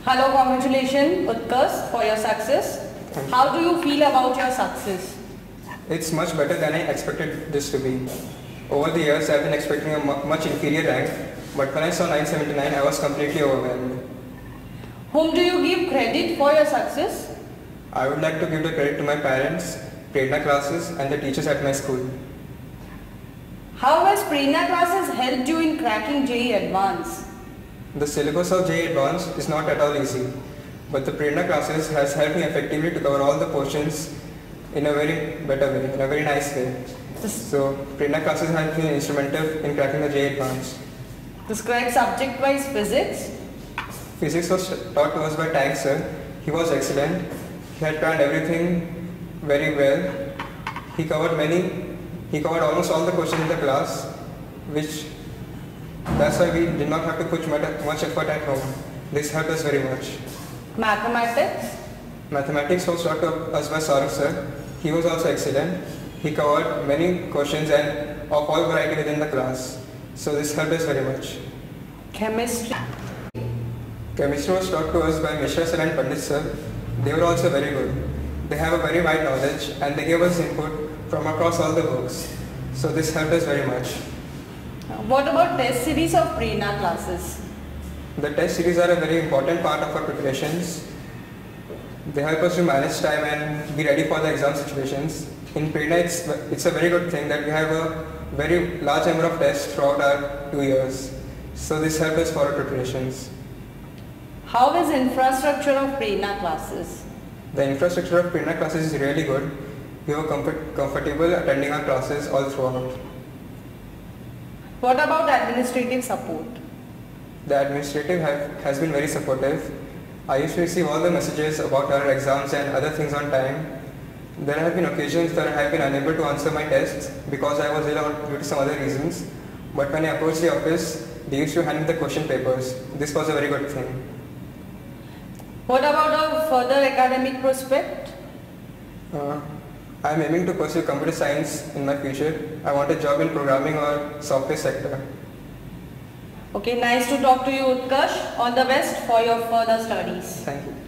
Hello, congratulations Utkarsh for your success. How do you feel about your success? It's much better than I expected this to be. Over the years, I've been expecting a much inferior rank, but when I saw 979, I was completely overwhelmed. Whom do you give credit for your success? I would like to give the credit to my parents, Prerna classes, and the teachers at my school. How has Prerna classes helped you in cracking JEE Advanced? The syllabus of JEE Advanced is not at all easy, but the Prerna classes has helped me effectively to cover all the portions in a very better way, in a very nice way. So Prerna classes have been instrumental in cracking the JEE Advanced. Describe subject-wise physics. Physics was taught to us by Tank sir. He was excellent. He had planned everything very well. He covered almost all the questions in the class, that's why we did not have to put much effort at home. This helped us very much. Mathematics? Mathematics was taught to us by Saurabh sir. He was also excellent. He covered many questions and of all variety within the class. So this helped us very much. Chemistry? Chemistry was taught to us by Mishra sir and Pandit sir. They were also very good. They have a very wide knowledge and they gave us input from across all the books. So this helped us very much. What about test series of Prerna classes? The test series are a very important part of our preparations. They help us to manage time and be ready for the exam situations. In Prerna, it's a very good thing that we have a very large number of tests throughout our 2 years. So this helped us for our preparations. How is infrastructure of Prerna classes? The infrastructure of Prerna classes is really good. We were comfortable attending our classes all throughout. What about administrative support? The administrative has been very supportive. I used to receive all the messages about our exams and other things on time. There have been occasions that I have been unable to answer my tests because I was ill or due to some other reasons. But when I approached the office, they used to hand me the question papers. This was a very good thing. What about a further academic prospect? I am aiming to pursue computer science in my future. I want a job in programming or software sector. Okay, nice to talk to you Utkarsh. All the best for your further studies. Thank you.